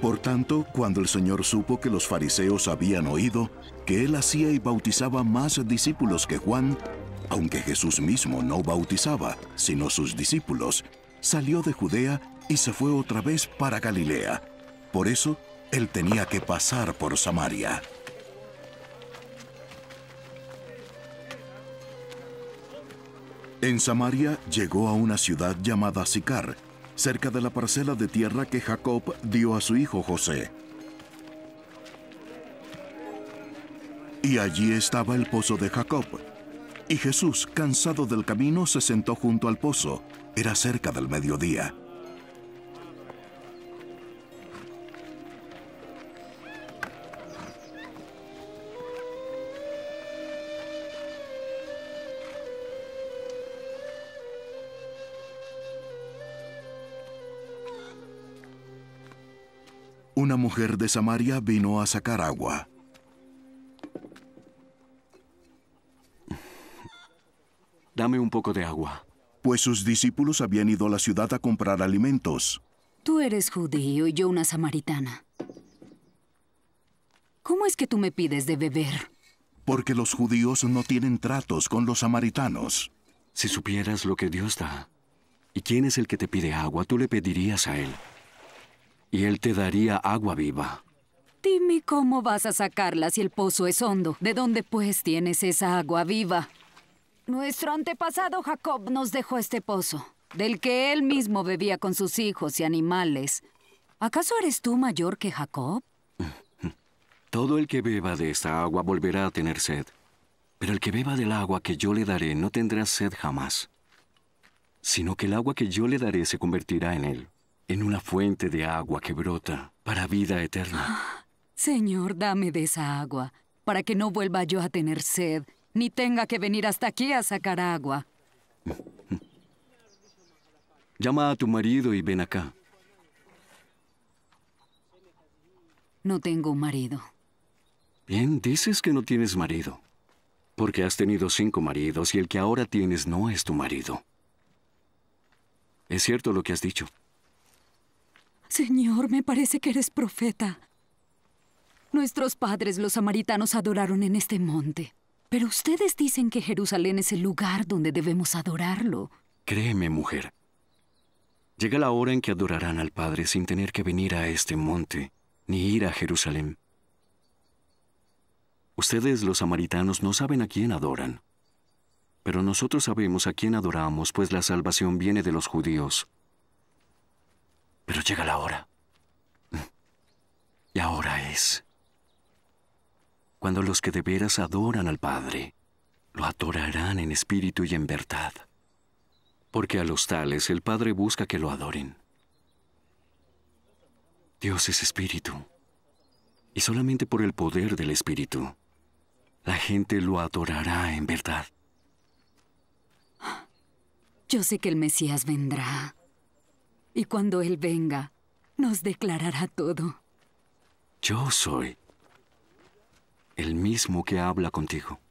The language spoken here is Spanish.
Por tanto, cuando el Señor supo que los fariseos habían oído que él hacía y bautizaba más discípulos que Juan, aunque Jesús mismo no bautizaba, sino sus discípulos, salió de Judea y se fue otra vez para Galilea. Por eso, él tenía que pasar por Samaria. En Samaria llegó a una ciudad llamada Sicar, cerca de la parcela de tierra que Jacob dio a su hijo José. Y allí estaba el pozo de Jacob. Y Jesús, cansado del camino, se sentó junto al pozo. Era cerca del mediodía. Una mujer de Samaria vino a sacar agua. Dame un poco de agua. Pues sus discípulos habían ido a la ciudad a comprar alimentos. Tú eres judío y yo una samaritana. ¿Cómo es que tú me pides de beber? Porque los judíos no tienen tratos con los samaritanos. Si supieras lo que Dios da, y quién es el que te pide agua, tú le pedirías a Él. Y Él te daría agua viva. Dime cómo vas a sacarla si el pozo es hondo. ¿De dónde, pues, tienes esa agua viva? Nuestro antepasado Jacob nos dejó este pozo, del que él mismo bebía con sus hijos y animales. ¿Acaso eres tú mayor que Jacob? Todo el que beba de esta agua volverá a tener sed. Pero el que beba del agua que yo le daré no tendrá sed jamás, sino que el agua que yo le daré se convertirá en él, en una fuente de agua que brota para vida eterna. Señor, dame de esa agua, para que no vuelva yo a tener sed, ni tenga que venir hasta aquí a sacar agua. Llama a tu marido y ven acá. No tengo un marido. Bien, dices que no tienes marido, porque has tenido 5 maridos y el que ahora tienes no es tu marido. Es cierto lo que has dicho. Señor, me parece que eres profeta. Nuestros padres, los samaritanos, adoraron en este monte. Pero ustedes dicen que Jerusalén es el lugar donde debemos adorarlo. Créeme, mujer. Llega la hora en que adorarán al Padre sin tener que venir a este monte, ni ir a Jerusalén. Ustedes, los samaritanos, no saben a quién adoran. Pero nosotros sabemos a quién adoramos, pues la salvación viene de los judíos. Pero llega la hora. Y ahora es cuando los que de veras adoran al Padre lo adorarán en espíritu y en verdad. Porque a los tales el Padre busca que lo adoren. Dios es espíritu. Y solamente por el poder del espíritu, la gente lo adorará en verdad. Yo sé que el Mesías vendrá. Y cuando Él venga, nos declarará todo. Yo soy el mismo que habla contigo.